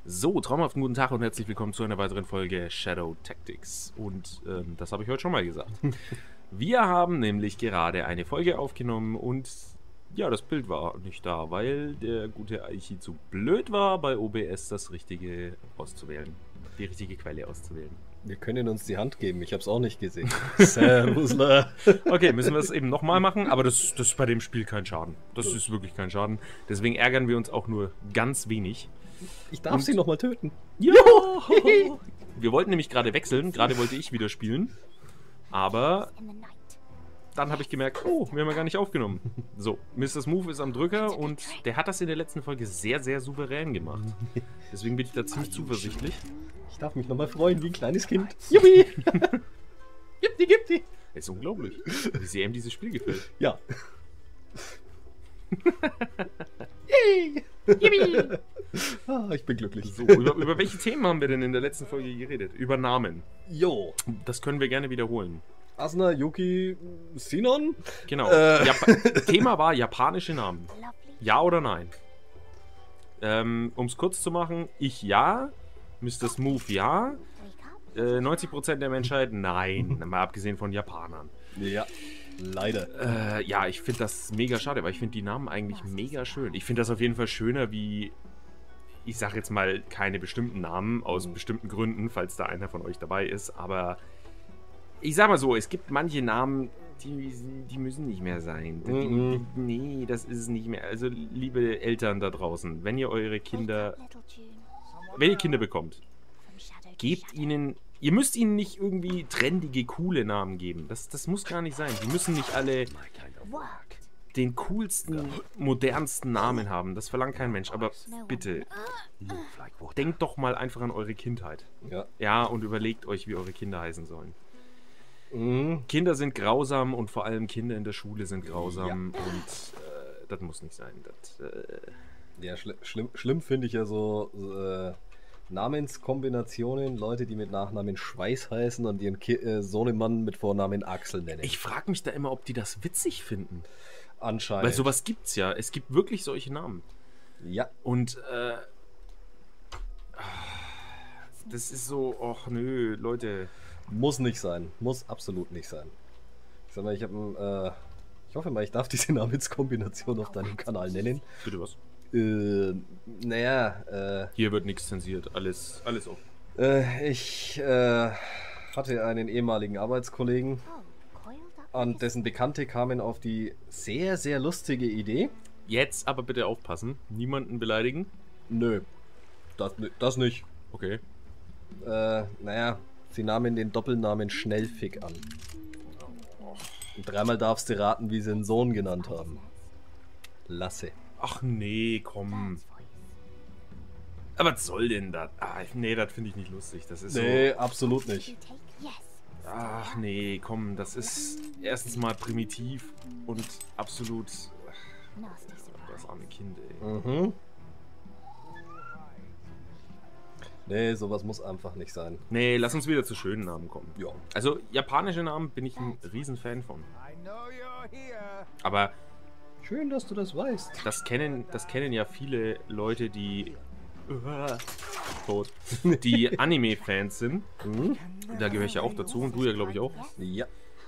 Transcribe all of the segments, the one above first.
So, traumhaften guten Tag und herzlich willkommen zu einer weiteren Folge Shadow Tactics. Und das habe ich heute schon mal gesagt. Wir haben nämlich gerade eine Folge aufgenommen und ja, das Bild war nicht da, weil der gute Aichi zu blöd war, bei OBS das Richtige auszuwählen. Die richtige Quelle auszuwählen. Wir können uns die Hand geben, ich habe es auch nicht gesehen. Servusler. Okay, müssen wir es eben nochmal machen, aber das ist bei dem Spiel kein Schaden. Das ist wirklich kein Schaden. Deswegen ärgern wir uns auch nur ganz wenig. Ich darf sie nochmal töten. Ja! Wir wollten nämlich gerade wechseln, gerade wollte ich wieder spielen. Aber dann habe ich gemerkt, oh, wir haben ja gar nicht aufgenommen. So, Mr. Smooth ist am Drücker und der hat das in der letzten Folge sehr, sehr souverän gemacht. Deswegen bin ich da ziemlich zuversichtlich. Ich darf mich nochmal freuen wie ein kleines Kind. Juppie! Gib die! Das ist unglaublich, wie sehr ihm dieses Spiel gefällt. Ja. Ich bin glücklich. So, über welche Themen haben wir denn in der letzten Folge geredet? Über Namen. Jo. Das können wir gerne wiederholen. Asuna, Yuki, Sinon? Genau. Thema war japanische Namen. Ja oder nein? Um es kurz zu machen, ich ja, Mr. Smooth ja, 90% der Menschheit nein, mal abgesehen von Japanern. Ja, leider. Ja, ich finde das mega schade, weil ich finde die Namen eigentlich mega schön. Ich finde das auf jeden Fall schöner wie, ich sage jetzt mal keine bestimmten Namen, aus bestimmten Gründen, falls da einer von euch dabei ist, aber ich sag mal so, es gibt manche Namen, die müssen nicht mehr sein. Nee, das ist es nicht mehr. Also, liebe Eltern da draußen, wenn ihr Kinder bekommt, gebt ihnen, ihr müsst ihnen nicht irgendwie trendige, coole Namen geben. Das muss gar nicht sein. Die müssen nicht alle den coolsten, modernsten Namen haben. Das verlangt kein Mensch. Aber bitte, denkt doch mal einfach an eure Kindheit. Ja, und überlegt euch, wie eure Kinder heißen sollen. Kinder sind grausam und vor allem Kinder in der Schule sind grausam und das muss nicht sein. Ja, schlimm finde ich ja so Namenskombinationen, Leute, die mit Nachnamen Schweiß heißen und ihren Sohnemann mit Vornamen Axel nennen. Ich frage mich da immer, ob die das witzig finden. Anscheinend. Weil sowas gibt's ja. Es gibt wirklich solche Namen. Ja. Und das ist so, ach nö, Leute. Muss nicht sein. Muss absolut nicht sein. Ich sag mal, ich hoffe mal, ich darf diese Namenskombination auf deinem Kanal nennen. Bitte was? Naja, hier wird nichts zensiert. Alles offen. Ich hatte einen ehemaligen Arbeitskollegen und dessen Bekannte kamen auf die sehr, sehr lustige Idee. Jetzt aber bitte aufpassen. Niemanden beleidigen. Nö. Das nicht. Okay. Naja. Sie nahmen den Doppelnamen Schnellfick an. Und dreimal darfst du raten, wie sie einen Sohn genannt haben. Lasse. Ach nee, komm. Aber was soll denn das? Nee, das finde ich nicht lustig. Das ist nee, so... absolut nicht. Ach nee, komm, das ist erstens mal primitiv und absolut... Das arme Kind, ey. Nee, sowas muss einfach nicht sein. Nee, lass uns wieder zu schönen Namen kommen. Ja. Also, japanische Namen bin ich ein Riesenfan von. Aber... Schön, dass du das weißt. Das kennen ja viele Leute, die... die Anime-Fans sind. Da gehöre ich ja auch dazu und du ja, glaube ich, auch. Ja.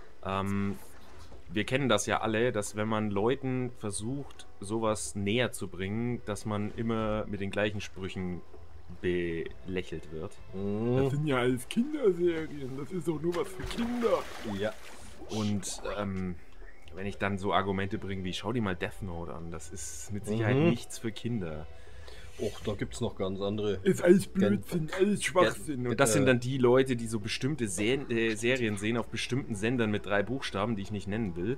Wir kennen das ja alle, dass wenn man Leuten versucht, sowas näher zu bringen, dass man immer mit den gleichen Sprüchen belächelt wird. Das sind ja alles Kinderserien, das ist doch nur was für Kinder. Ja. Und wenn ich dann so Argumente bringe wie, schau dir mal Death Note an, das ist mit Sicherheit nichts für Kinder. Och, da gibt's noch ganz andere. Ist alles Blödsinn, alles Schwachsinn. Und das sind dann die Leute, die so bestimmte Serien sehen auf bestimmten Sendern mit 3 Buchstaben, die ich nicht nennen will.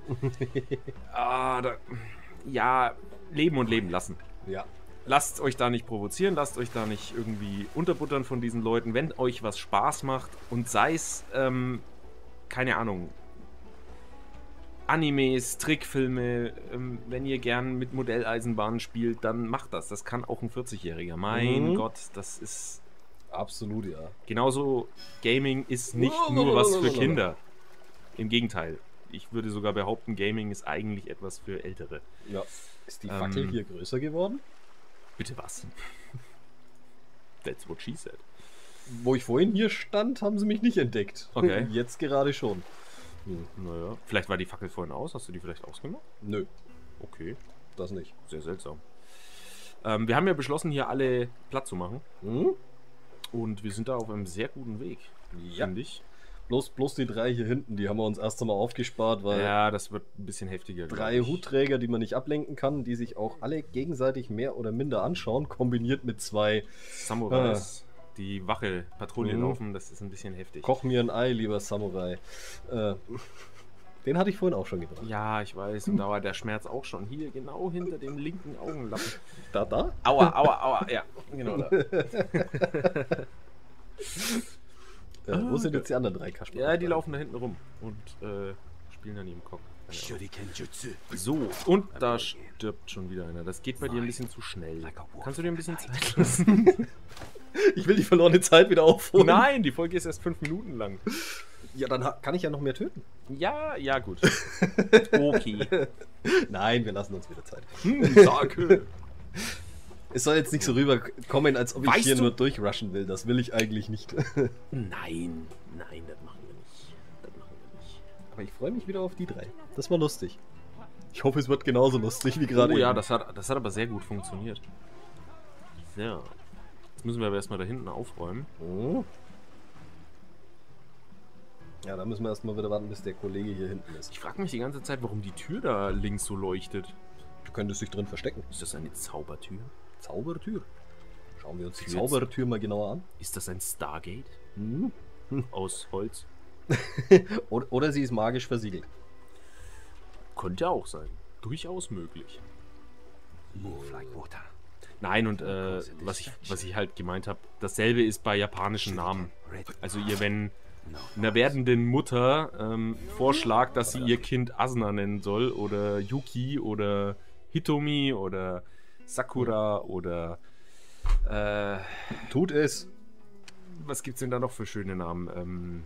Ja, leben und leben lassen. Ja. Lasst euch da nicht provozieren, lasst euch da nicht irgendwie unterbuttern von diesen Leuten. Wenn euch was Spaß macht und sei es, keine Ahnung, Animes, Trickfilme, wenn ihr gern mit Modelleisenbahnen spielt, dann macht das. Das kann auch ein 40-Jähriger. Mein Gott, das ist... Absolut, ja. Genauso, Gaming ist nicht nur was für Kinder. Im Gegenteil. Ich würde sogar behaupten, Gaming ist eigentlich etwas für Ältere. Ja. Ist die Fackel hier größer geworden? Bitte was? That's what she said. Wo ich vorhin hier stand, haben sie mich nicht entdeckt. Okay. Jetzt gerade schon. Naja, vielleicht war die Fackel vorhin aus. Hast du die vielleicht ausgemacht? Nö, Okay, das nicht. sehr seltsam. Wir haben ja beschlossen, hier alle platt zu machen. Hm? Und wir sind da auf einem sehr guten Weg, Ja. finde ich. Bloß die 3 hier hinten, die haben wir uns erst einmal aufgespart, weil Ja, das wird ein bisschen heftiger. 3 glaub ich. Hutträger, die man nicht ablenken kann, die sich auch alle gegenseitig mehr oder minder anschauen, kombiniert mit 2 Samurais, die Wache, Patrouille Mhm. laufen, das ist ein bisschen heftig. Koch mir ein Ei, lieber Samurai. Den hatte ich vorhin auch schon gebracht. Ja, ich weiß, und da war der Schmerz auch schon hier, genau hinter dem linken Augenlappen. Da? Aua, aua, aua, ja, genau da. Wo sind jetzt die anderen 3 Kasper? Ja, die laufen da hinten rum und spielen dann ihrem Kopf. So, und da stirbt schon wieder einer. Das geht bei dir ein bisschen zu schnell. Kannst du dir ein bisschen Zeit lassen? Ich will die verlorene Zeit wieder aufholen. Nein, die Folge ist erst 5 Minuten lang. Ja, dann kann ich ja noch mehr töten. Ja, ja, gut. Okay. Nein, wir lassen uns wieder Zeit. Danke. Es soll jetzt nicht so rüberkommen, als ob ich Weißt hier du- nur durchrushen will. Das will ich eigentlich nicht. Nein, nein, das machen wir nicht. Das machen wir nicht. Aber ich freue mich wieder auf die 3. Das war lustig. Ich hoffe, es wird genauso lustig wie gerade Oh ja, eben. das hat aber sehr gut funktioniert. So. Jetzt müssen wir aber erstmal da hinten aufräumen. Mhm. Ja, da müssen wir erstmal wieder warten, bis der Kollege hier hinten ist. Ich frage mich die ganze Zeit, warum die Tür da links so leuchtet. Du könntest dich drin verstecken. Ist das eine Zaubertür? Zaubertür. Schauen wir uns die Tür- Zaubertür mal genauer an. Ist das ein Stargate? Mhm. Aus Holz? Oder sie ist magisch versiegelt. Könnte auch sein. Durchaus möglich. Nein, und was ich halt gemeint habe, dasselbe ist bei japanischen Namen. Also ihr, wenn einer werdenden Mutter vorschlagt, dass sie ihr Kind Asuna nennen soll, oder Yuki, oder Hitomi, oder Sakura, oder Tut es. was gibt's denn da noch für schöne Namen?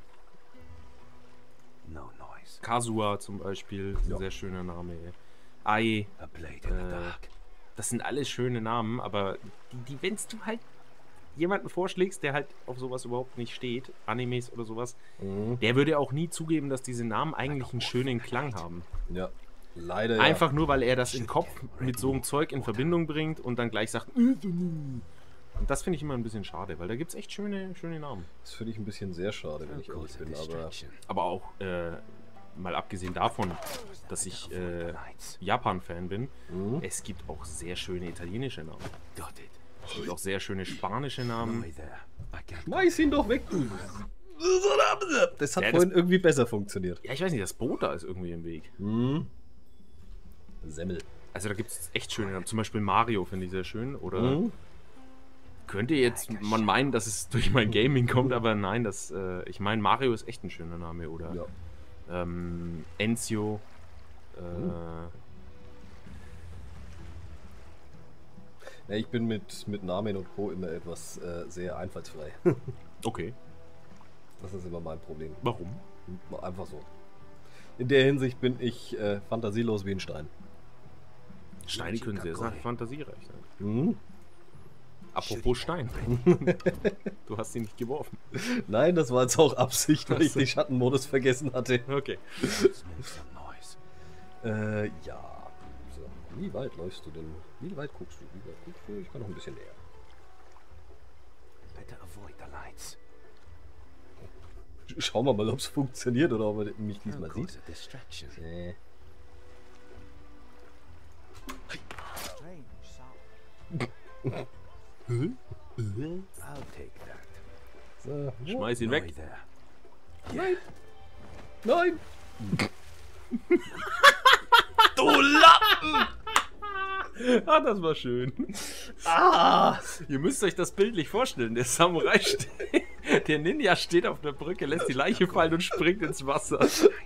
Kasua zum Beispiel, ist ein Ja. sehr schöner Name. Ai, das sind alles schöne Namen, aber wenn du halt jemanden vorschlägst, der halt auf sowas überhaupt nicht steht, Animes oder sowas, der würde auch nie zugeben, dass diese Namen eigentlich einen schönen Klang haben. Ja, leider ja. Einfach nur, weil er das im Kopf mit so einem Zeug in Verbindung bringt und dann gleich sagt, und das finde ich immer ein bisschen schade, weil da gibt es echt schöne Namen. Das finde ich ein bisschen sehr schade, wenn ich ehrlich bin, aber Aber auch, mal abgesehen davon, dass ich Japan-Fan bin, es gibt auch sehr schöne italienische Namen. Es gibt auch sehr schöne spanische Namen. schmeiß ihn doch weg, du. Das hat Ja, vorhin irgendwie besser funktioniert. Ja, ich weiß nicht, das Boot da ist irgendwie im Weg. Semmel. Also da gibt es echt schöne Namen. Zum Beispiel Mario finde ich sehr schön. Oder könnte jetzt man meinen, dass es durch mein Gaming kommt, aber nein, ich meine, Mario ist echt ein schöner Name. Oder Ja. Ezio. Ja, ich bin mit Namen und Co. immer etwas sehr einfallsfrei. Okay. Das ist immer mein Problem. Warum? Einfach so. In der Hinsicht bin ich fantasielos wie ein Stein. Steine können sehr fantasiereich sein. Mhm. Apropos Stein. Du hast ihn nicht geworfen. Nein, das war jetzt auch Absicht, weil ich den Schattenmodus vergessen hatte. Okay. Ja. So. Wie weit läufst du denn? Wie weit guckst du? Ich kann noch ein bisschen näher. Schauen wir mal, ob es funktioniert oder ob er mich diesmal sieht. Nee. So. Schmeiß ihn weg. Nein! Nein! Du Lappen! Ah, das war schön. Ihr müsst euch das bildlich vorstellen. Der Samurai steht, der Ninja steht auf der Brücke, lässt die Leiche fallen und springt ins Wasser.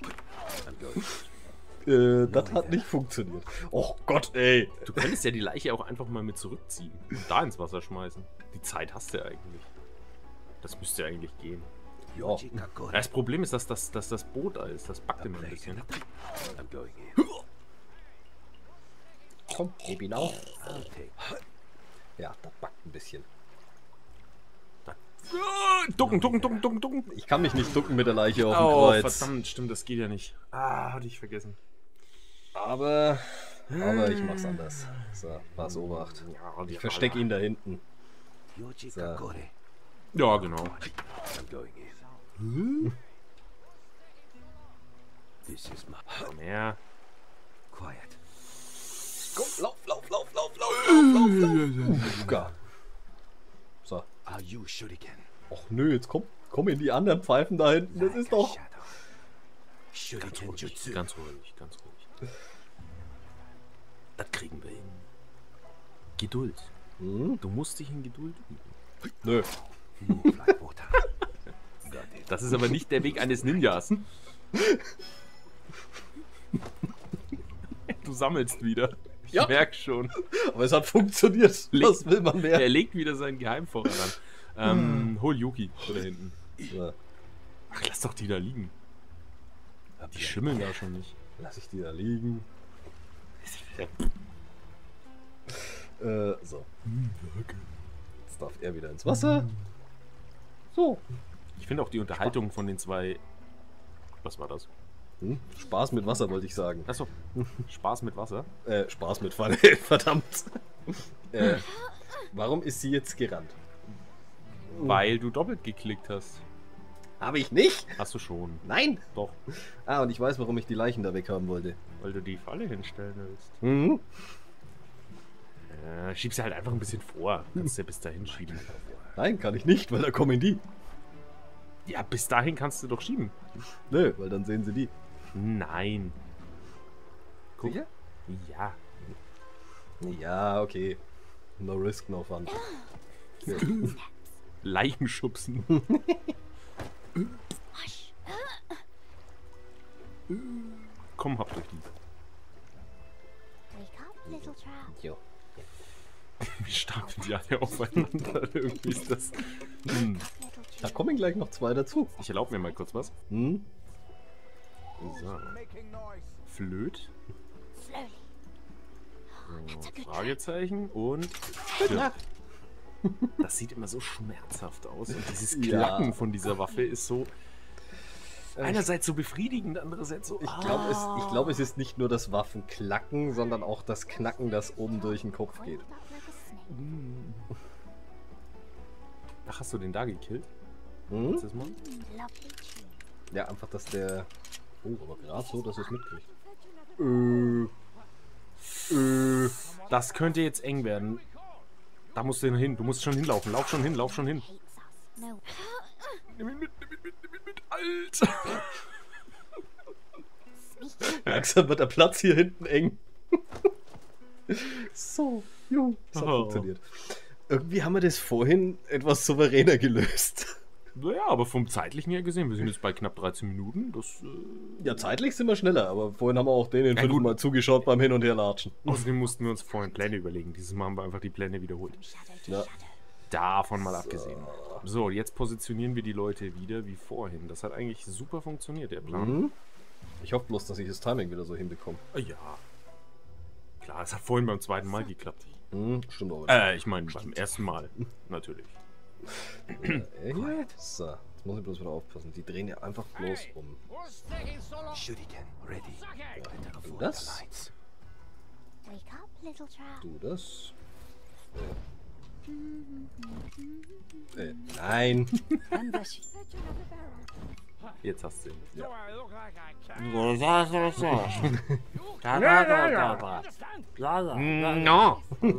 Das hat nicht funktioniert. Oh Gott, ey! Du könntest ja die Leiche auch einfach mal mit zurückziehen und da ins Wasser schmeißen. Die Zeit hast du ja eigentlich. Das müsste ja eigentlich gehen. Ja. Das Problem ist, dass das Boot da ist. Das backt immer ein bisschen. Komm, heb ihn auf. Ja, das backt ein bisschen. Ducken, ducken, ducken, ducken, ducken. Ich kann mich nicht ducken mit der Leiche auf dem Oh, Kreuz. verdammt, stimmt, das geht ja nicht. Ah, hatte ich vergessen. Aber ich mach's anders. So, pass Obacht. Ja, Ich versteck ihn da hinten. So. Ja, genau. Komm her. Komm, lauf. Gar. So. Och nö, jetzt komm in die anderen Pfeifen da hinten. Das ist doch... Ganz ruhig, ganz ruhig. Das kriegen wir hin. Geduld. Hm? Du musst dich in Geduld üben. Nö. Das ist aber nicht der Weg eines Ninjas. Du sammelst wieder. Ich Ja. merk schon. Aber es hat funktioniert. Was will man mehr? Er legt wieder seinen Geheimvorrat an. Hol Yuki da hinten. So. Ach, lass doch die da liegen. Die schimmeln da schon nicht. Lass ich die da liegen. So. Jetzt darf er wieder ins Wasser. So. Ich finde auch die Unterhaltung von den zwei... Was war das? Spaß mit Wasser, wollte ich sagen. Achso, Spaß mit Wasser. Spaß mit Falle, verdammt. Warum ist sie jetzt gerannt? Weil du doppelt geklickt hast. Habe ich nicht? Hast du schon. Nein. Doch. Ah, und ich weiß, warum ich die Leichen da weghaben wollte. Weil du die Falle hinstellen willst. Mhm. Schieb sie halt einfach ein bisschen vor. Kannst du ja bis dahin schieben. Nein, kann ich nicht, weil da kommen die. Ja, bis dahin kannst du doch schieben. Nö, weil dann sehen sie die. Nein. Guck. Sicher? Ja. Ja, okay. No risk, no fun. Ja. Leichen schubsen. Komm, hab durch die. Jo. Wie stapeln die alle aufeinander? Irgendwie ist das... Da kommen gleich noch zwei dazu. Ich erlaube mir mal kurz was. Hm? So. Flöt. So, Fragezeichen und... Ja. Das sieht immer so schmerzhaft aus. Und dieses Klacken von dieser Waffe ist so... Einerseits so befriedigend, andererseits so... Ich glaube, es ist nicht nur das Waffenklacken, sondern auch das Knacken, das oben durch den Kopf geht. Ach, hast du den da gekillt? Hm? Letztes Mal? Ja, einfach, dass der... Oh, aber gerade so, dass er es mitkriegt. Das könnte jetzt eng werden. Da musst du hin. Du musst schon hinlaufen. Lauf schon hin, lauf schon hin. Nimm ihn mit, nimm ihn mit, nimm ihn mit. Alter! Langsam wird der Platz hier hinten eng. So, jo, das hat funktioniert. Irgendwie haben wir das vorhin etwas souveräner gelöst. Naja, aber vom zeitlichen her gesehen, wir sind jetzt bei knapp 13 Minuten. Das, Ja, zeitlich sind wir schneller, aber vorhin haben wir auch denen gut. fünfmal zugeschaut beim Hin- und Herlatschen. Außerdem mussten wir uns vorhin Pläne überlegen. Dieses Mal haben wir einfach die Pläne wiederholt. Ja. Davon mal abgesehen. So, jetzt positionieren wir die Leute wieder wie vorhin. Das hat eigentlich super funktioniert, der Plan. Mhm. Ich hoffe bloß, dass ich das Timing wieder so hinbekomme. Ja. Klar, es hat vorhin beim zweiten Mal geklappt. Stimmt aber. Ich meine beim ersten Mal. Natürlich. So, jetzt muss ich bloß wieder aufpassen. Die drehen ja einfach bloß um. Du das? Du das? Nein. Jetzt hast du ihn. Ja. No.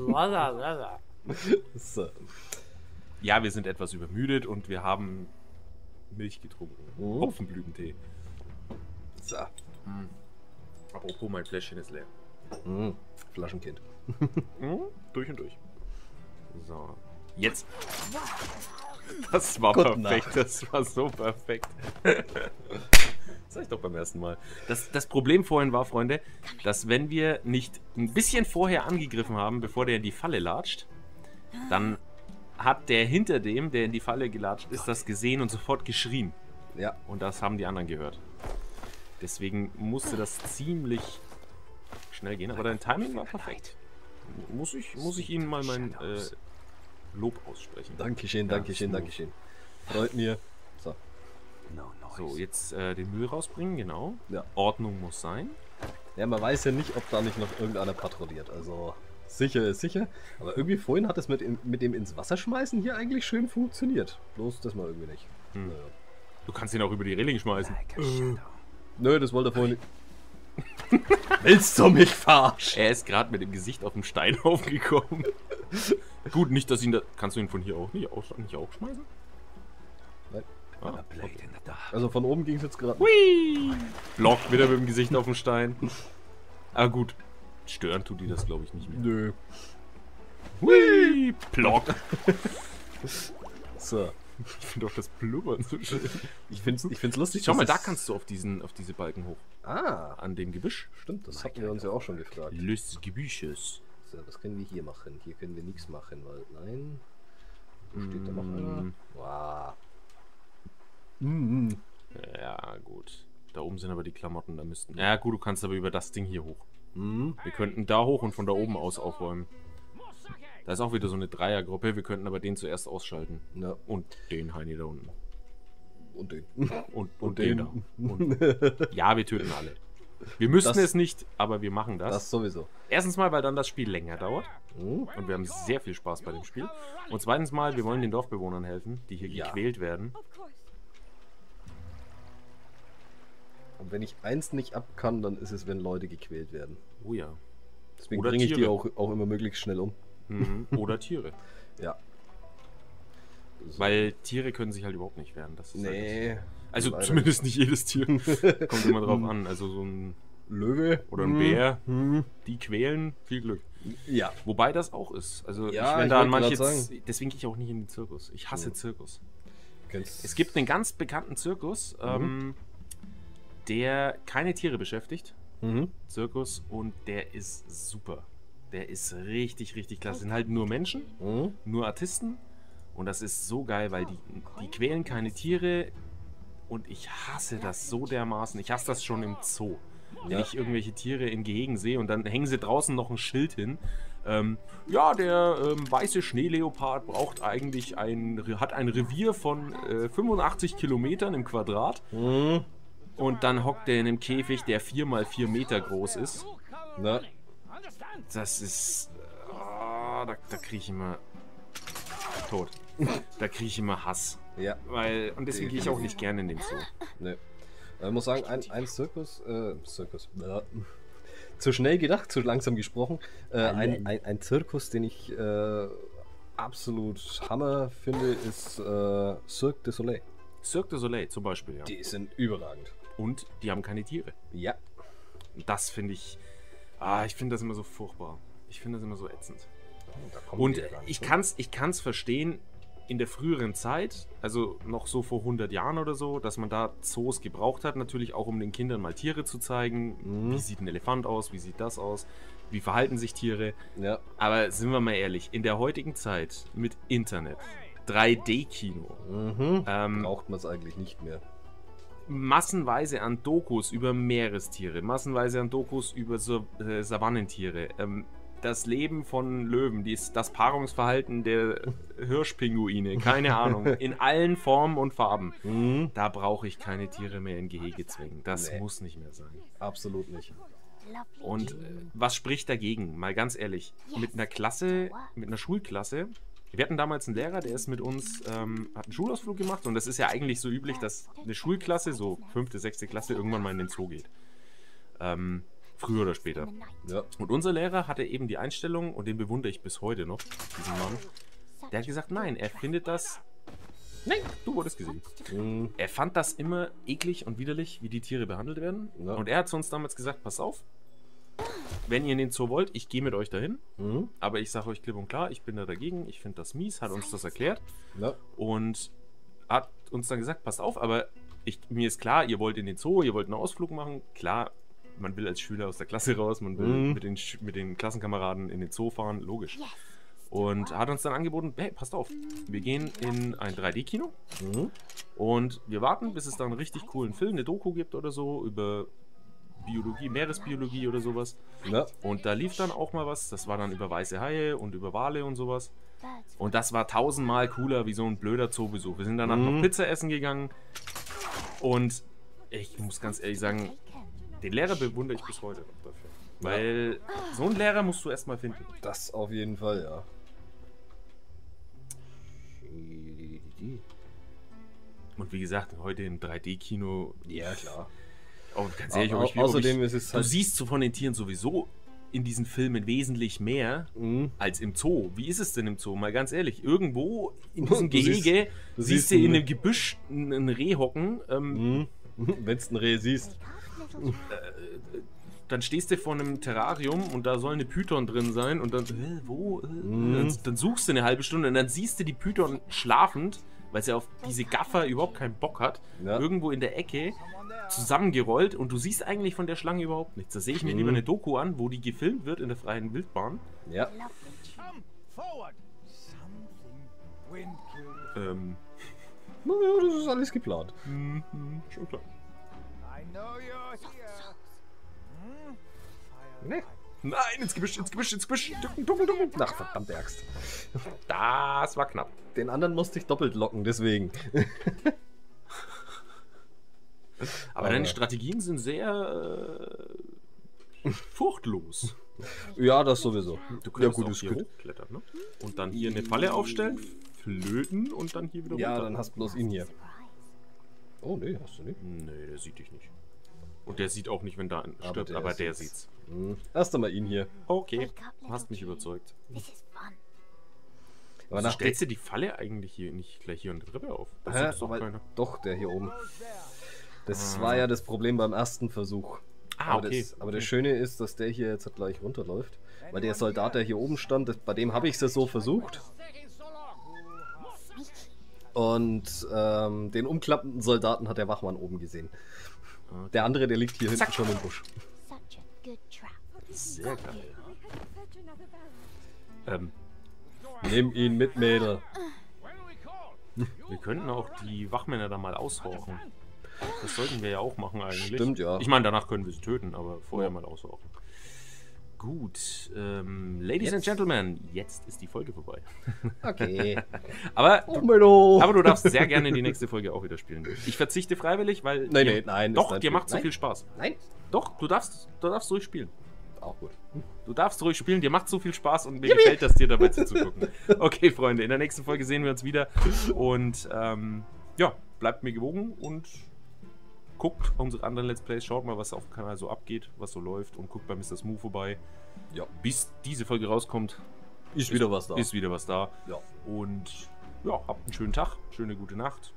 So. Ja, wir sind etwas übermüdet und wir haben Milch getrunken. Mhm. Hopfenblütentee. So. Apropos, mein Fläschchen ist leer. Flaschenkind. Durch und durch. So. Jetzt. Das war Gute perfekt. Nacht. Das war so perfekt. Das sag ich doch beim ersten Mal. Das Problem vorhin war, Freunde, dass wenn wir nicht ein bisschen vorher angegriffen haben, bevor der in die Falle latscht, dann hat der hinter dem, der in die Falle gelatscht ist, das gesehen und sofort geschrien. Ja. Und das haben die anderen gehört. Deswegen musste das ziemlich schnell gehen, aber dein Timing war perfekt. Muss ich Ihnen mal Lob aussprechen. Dankeschön, Dankeschön, Dankeschön. Freut mir. So. So, jetzt den Müll rausbringen, genau. Ja. Ordnung muss sein. Ja, man weiß ja nicht, ob da nicht noch irgendeiner patrouilliert. Also sicher ist sicher. Aber irgendwie vorhin hat es mit dem ins Wasser schmeißen hier eigentlich schön funktioniert. Bloß das mal irgendwie nicht. Hm. Naja. Du kannst ihn auch über die Reling schmeißen. Nö, das wollte er vorhin nicht. Willst du mich verarschen? Er ist gerade mit dem Gesicht auf dem Steinhaufen gekommen. Gut, nicht, dass ihn da... Kannst du ihn von hier auch nicht auch schmeißen? Nein. Ah, Also von oben ging es jetzt gerade. Hui! Block wieder mit dem Gesicht auf dem Stein. Ah gut. Stören tut die das, glaube ich, nicht mehr. Nö. Hui! Block! So. Ich finde auch das Blubbern so schön. Ich find's lustig. Schau mal, dass da kannst du auf diese Balken hoch. Ah, An dem Gebüsch. stimmt, das hatten wir uns ja auch schon gefragt. Les Gebüsches. So, was können wir hier machen? Hier können wir nichts machen, weil. Nein. Wo steht da noch einer? Wow. Ja, gut. Da oben sind aber die Klamotten, da müssten... Ja gut, du kannst aber über das Ding hier hoch. Wir könnten da hoch und von da oben aus aufräumen. Da ist auch wieder so eine Dreiergruppe. Wir könnten aber den zuerst ausschalten. Ja. Und den Heini da unten. Und den. Und den da. Und ja, wir töten alle. Wir müssten Das- es nicht, aber wir machen das. Das sowieso. Erstens mal, weil dann das Spiel länger dauert. Und wir haben sehr viel Spaß bei dem Spiel. Und zweitens mal, wir wollen den Dorfbewohnern helfen, die hier Ja. gequält werden. Und wenn ich eins nicht ab kann, dann ist es, wenn Leute gequält werden. Oh ja. Deswegen Oder bringe ich die Tiere. auch immer möglichst schnell um. Mhm. Oder Tiere. Ja. So. Weil Tiere können sich halt überhaupt nicht wehren. Das ist halt Nee. also leider zumindest nicht jedes Tier. Kommt immer drauf an. Also so ein Löwe. oder ein Bär, die quälen, viel Glück. Ja. Wobei das auch ist. Also Ja, wenn ich da an wollte manche... grad sagen. Deswegen gehe ich auch nicht in den Zirkus. Ich hasse Zirkus. Kennst Es gibt einen ganz bekannten Zirkus, der keine Tiere beschäftigt. Zirkus, und der ist super. Der ist richtig, richtig klasse. Das sind halt nur Menschen, nur Artisten, und das ist so geil, weil die quälen keine Tiere, und ich hasse das so dermaßen. Ich hasse das schon im Zoo. Wenn ich irgendwelche Tiere in Gehegen sehe und dann hängen sie draußen noch ein Schild hin. Ja, der weiße Schneeleopard braucht eigentlich hat ein Revier von 85 Kilometern im Quadrat. Und dann hockt er in einem Käfig, der 4 mal 4 Meter groß ist. Na, Das ist... da kriege ich immer... Tot. Da kriege ich immer Hass. ja. Und deswegen gehe ich auch nicht gerne in den Zoo. Ne. Ich muss sagen, ein Zirkus. Ja. Zu schnell gedacht, zu langsam gesprochen. Ein Zirkus, den ich absolut Hammer finde, ist Cirque du Soleil. Cirque du Soleil zum Beispiel, ja. Die sind überragend. Und die haben keine Tiere. Ja. Und das finde ich... ich finde das immer so furchtbar. Ich finde das immer so ätzend. Da kommen Und die ja gar nicht ich kann's verstehen, in der früheren Zeit, also noch so vor 100 Jahren oder so, dass man da Zoos gebraucht hat, natürlich auch um den Kindern mal Tiere zu zeigen. Wie sieht ein Elefant aus, wie sieht das aus, wie verhalten sich Tiere. Ja. Aber sind wir mal ehrlich, in der heutigen Zeit mit Internet, 3D-Kino, Braucht man es eigentlich nicht mehr. massenweise an Dokus über Meerestiere, massenweise an Dokus über Savannentiere, das Leben von Löwen, das Paarungsverhalten der Hirschpinguine, keine Ahnung, in allen Formen und Farben. Da brauche ich keine Tiere mehr in Gehege zwingen. Das muss nicht mehr sein. Absolut nicht. Und was spricht dagegen? Mal ganz ehrlich, mit einer Schulklasse. Wir hatten damals einen Lehrer, der ist mit uns, hat einen Schulausflug gemacht, und das ist ja eigentlich so üblich, dass eine Schulklasse, so 5., 6. Klasse, irgendwann mal in den Zoo geht. Früher oder später. Ja. Und unser Lehrer hatte eben die Einstellung, und den bewundere ich bis heute noch, diesen Mann. Der hat gesagt, nein, er findet das... Nein, du wurdest gesehen. Er fand das immer eklig und widerlich, wie die Tiere behandelt werden. Ja. Und er hat zu uns damals gesagt, pass auf, wenn ihr in den Zoo wollt, ich gehe mit euch dahin. Aber ich sage euch klipp und klar, ich bin da dagegen, ich finde das mies, hat uns das erklärt. Ja. Und hat uns dann gesagt, passt auf, aber mir ist klar, ihr wollt in den Zoo, ihr wollt einen Ausflug machen. Klar, man will als Schüler aus der Klasse raus, man will mit den Klassenkameraden in den Zoo fahren, logisch. Und hat uns dann angeboten, hey, passt auf, wir gehen in ein 3D-Kino und wir warten, bis es da einen richtig coolen Film, eine Doku gibt oder so, über Biologie, Meeresbiologie oder sowas. Ja. Und da lief dann auch mal was, das war dann über weiße Haie und über Wale und sowas. Und das war 1000-mal cooler wie so ein blöder Zoobesuch. Wir sind danach noch Pizza essen gegangen. Und ich muss ganz ehrlich sagen, den Lehrer bewundere ich bis heute noch dafür. Weil so einen Lehrer musst du erstmal finden. Das auf jeden Fall, ja. Und wie gesagt, heute im 3D-Kino. Ja, klar. Oh, ganz ehrlich, außerdem ist es halt. Du siehst so von den Tieren sowieso in diesen Filmen wesentlich mehr als im Zoo. Wie ist es denn im Zoo? Mal ganz ehrlich, irgendwo in diesem Gehege siehst du in einem Gebüsch ein Reh hocken. Wenn du ein Reh siehst. Dann stehst du vor einem Terrarium und da soll eine Python drin sein und dann, wo? Dann suchst du eine halbe Stunde und dann siehst du die Python schlafend, weil sie auf diese Gaffer überhaupt keinen Bock hat, irgendwo in der Ecke zusammengerollt und du siehst eigentlich von der Schlange überhaupt nichts. Da sehe ich mir lieber eine Doku an, wo die gefilmt wird in der freien Wildbahn. Ja. Naja, das ist alles geplant. Schon klar. Nee. Nein, ins Gebüsch, ins Gebüsch, ins Gebüsch. Ducken. Ach, verdammte Axt. Das war knapp. Den anderen musste ich doppelt locken, deswegen. Aber deine Strategien sind sehr furchtlos. Ja, das sowieso. Du könntest auch hier hochklettern, ne? Und dann hier eine Falle aufstellen, flöten und dann hier wieder runter. Ja, dann hast du bloß ihn hier. Oh, nee, hast du nicht. Nee, der sieht dich nicht. Und der sieht auch nicht, wenn da ein stirbt, aber der sieht's. Erst einmal ihn hier. Okay, du hast mich überzeugt. Aber also stellst du die Falle eigentlich hier nicht gleich hier an der Treppe auf? Das ist doch keiner. Doch, der hier oben. Das war ja das Problem beim ersten Versuch. Okay. Aber das Schöne ist, dass der hier jetzt gleich runterläuft. Weil der Soldat, der hier oben stand, bei dem habe ich es ja so versucht. Und den umklappenden Soldaten hat der Wachmann oben gesehen. Okay. Der andere, der liegt hier hinten schon im Busch. Sehr geil. Nimm ihn mit, Mädel. Wir könnten auch die Wachmänner da mal aushorchen. Das sollten wir ja auch machen eigentlich. Stimmt, ja. Ich meine, danach können wir sie töten, aber vorher mal aushorchen. Gut, Ladies and Gentlemen, jetzt ist die Folge vorbei. Okay. aber du darfst sehr gerne die nächste Folge auch wieder spielen. Ich verzichte freiwillig, weil nein, doch, dir macht so viel Spaß. Nein. Doch, du darfst ruhig spielen. Auch gut. Du darfst ruhig spielen, dir macht so viel Spaß und mir gefällt das, dir dabei zuzugucken. Okay, Freunde, in der nächsten Folge sehen wir uns wieder. Und ja, bleibt mir gewogen und guckt unsere anderen Let's Plays, schaut mal, was auf dem Kanal so abgeht, was so läuft und guckt bei Mr. Smooth vorbei. Ja. Bis diese Folge rauskommt, ist wieder was da. Ja. Und ja, habt einen schönen Tag, schöne gute Nacht.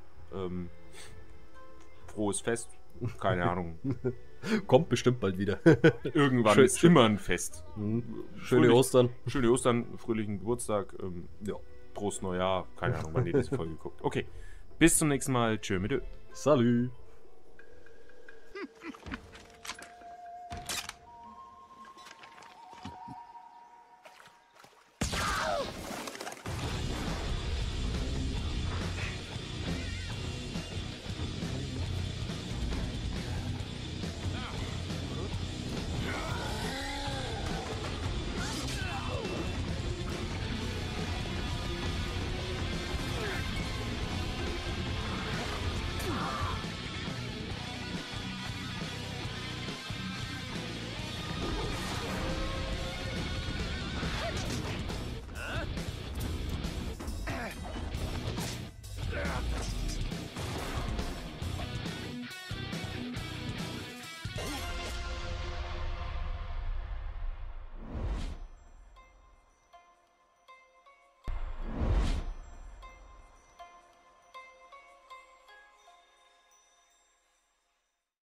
Frohes Fest. Keine Ahnung. Kommt bestimmt bald wieder. Irgendwann ist immer ein Fest. Schöne Ostern. Schöne Ostern, fröhlichen Geburtstag. Ja. Prost Neujahr. Keine Ahnung, wann ihr diese Folge guckt. Okay. Bis zum nächsten Mal. Tschö mit Ö. Salü.